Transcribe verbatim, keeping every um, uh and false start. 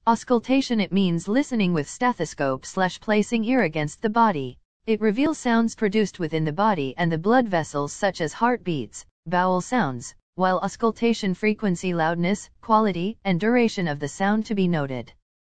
Auscultation, it means listening with stethoscope slash placing ear against the body. It reveals sounds produced within the body and the blood vessels such as heartbeats, bowel sounds, while auscultation frequency, loudness, quality, and duration of the sound to be noted.